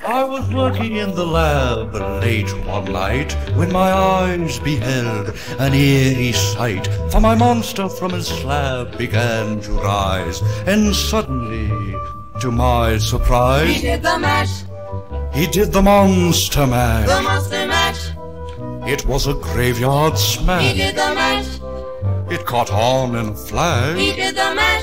I was working in the lab late one night when my eyes beheld an eerie sight. For my monster from his slab began to rise, and suddenly, to my surprise, He did the mash. he did the monster mash. The monster mash. It was a graveyard He smash. did the mash. It caught on in a He flash. did the mash.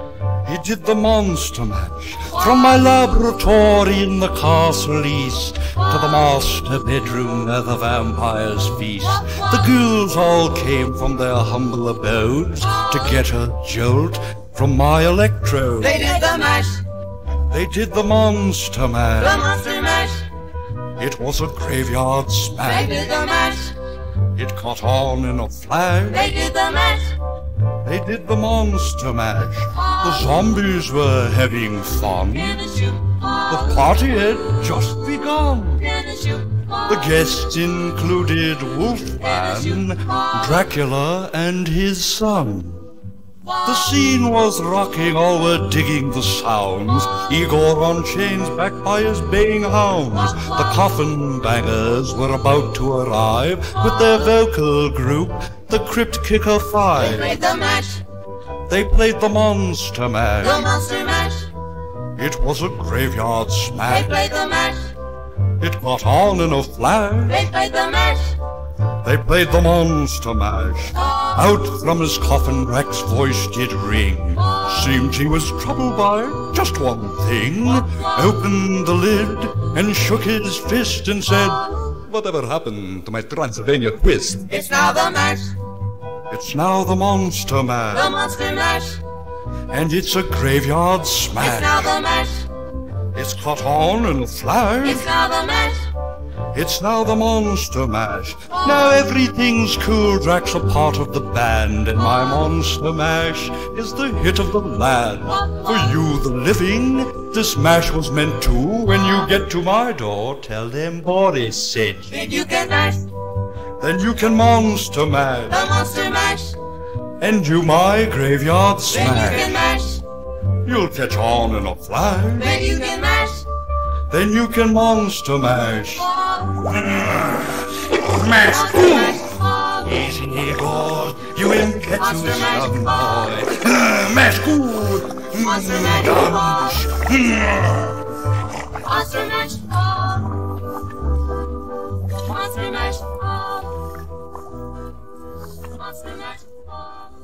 He did the monster mash. From my laboratory in the castle east to the master bedroom where the vampires feast, the ghouls all came from their humble abodes to get a jolt from my electrode. They did the mash. They did the monster The mash. monster mash. It was a graveyard They smash. did the mash. It caught on in a flash. They did the mash. They did the monster mash. The zombies were having fun. In the shoe. The party had just begun. In the shoe. The guests included Wolfman, Dracula, and his son. The scene was rocking, all were digging the sounds. Igor on chains, backed by his baying hounds. The coffin bangers were about to arrive with their vocal group, the Crypt Kicker They Five. played the mash. They played the monster The mash. monster mash. It was a graveyard They smash. played the mash. It caught on in a flash. They played the mash. They played the monster mash. Out from his coffin, Drac's voice did ring. Seemed he was troubled by just one thing. Opened the lid and shook his fist and said, "Whatever happened to my Transylvania twist?" It's now the mash. It's now the monster The mash. monster mash. And it's a graveyard It's now smash. the mash. It's caught on in a flash. It's now the mash. It's now the monster mash. Now everything's cool. Drac's a part of the band, and my monster mash is the hit of the land. For you, the living, this mash was meant to. When you get to my door, tell them Boris said. Then you can mash. Then you can monster mash The monster mash. and do my graveyard Then you can smash. mash. You'll catch on in a flash. Then you can mash. Then you can monster mash. Mash. Easy, Igor. You impetuous young boy. Mash good. Monster mash. Monster mash. Monster mash. Monster mash.